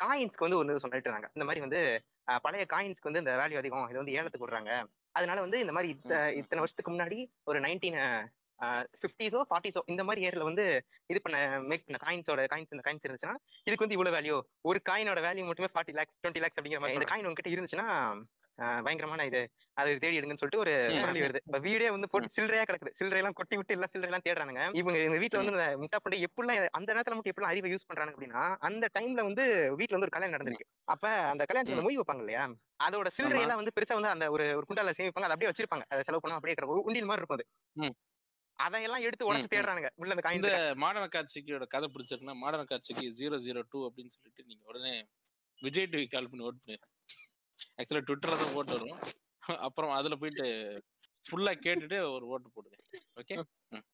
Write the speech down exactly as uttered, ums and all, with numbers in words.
காயின்ஸ்க்கு வந்து ஒன்று சொல்லிட்டு இருந்தாங்க. இந்த மாதிரி வந்து பழைய காயின்ஸ்க்கு வந்து இந்த வேல்யூ அதிகம், இது வந்து ஏலத்துக்கு விடுறாங்க. அதனால வந்து இந்த மாதிரி இத்தனை வருஷத்துக்கு முன்னாடி ஒரு நைன்டீன் ஃபிஃப்டிஸோ ஃபார்ட்டிஸோ இந்த மாதிரி இயர்ல வந்து இது பண்ண மேக் பண்ண காயின்ஸோட காயின்ஸ் இந்த காயின்ஸ் இருந்துச்சுன்னா இதுக்கு வந்து இவ்வளவு வேல்யூ, ஒரு காயினோட வேல்யூ மட்டுமே ஃபார்ட்டி லேக்ஸ் டுவெண்ட்டி லேக்ஸ் அப்படிங்கிற மாதிரி. இந்த காயின் உங்ககிட்ட இருந்துச்சுன்னா பயங்கரமான இது, அது தேடி எடுங்கன்னு சொல்லிட்டு ஒரு சொல்லி வருது. இப்ப வீடே வந்து போட்டு சில்லறையா கிடக்குது, சில்லறையெல்லாம் கொட்டி விட்டு எல்லாம் சில்லறையெல்லாம் தேடுறானுங்க. இவங்க எங்க வீட்டுல வந்து முட்டா பண்ணி எப்படிலாம் அந்த நேரத்துல மட்டும் எப்படிலாம் அறிவை யூஸ் பண்றாங்க அப்படின்னா, அந்த டைம்ல வந்து வீட்டுல வந்து ஒரு கல்யாணம் நடந்திருக்கு. அப்ப அந்த கல்யாணத்துல மொய் வைப்பாங்க இல்லையா, அதோட சில்லறையெல்லாம் வந்து பெருசா வந்து அந்த ஒரு ஒரு குண்டால சேமிப்பாங்க, அதை அப்படியே வச்சிருப்பாங்க. அதை செலவு பண்ணா அப்படியே கிடக்கும், உண்டியல் மாதிரி இருக்கும் அது. அதையெல்லாம் எடுத்து உடச்சு தேடுறானுங்க உள்ள அந்த காயின். இந்த மாடர்ன் காட்சிக்கோட கதை பிடிச்சிருக்குன்னா மாடர்ன் காட்சிக்கு ஜீரோ ஜீரோ டூ அப்படின்னு சொல்லிட்டு நீங்க உடனே விஜய் டிவி கால் பண்ணி ஓட் பண்ணிடுறேன். ஆக்சுவலா ட்விட்டர்ல தான் ஓட்டு வரும், அப்புறம் அதுல போயிட்டு ஃபுல்லா கேட்டுட்டு ஒரு ஓட்டு போடுங்க. ஓகே.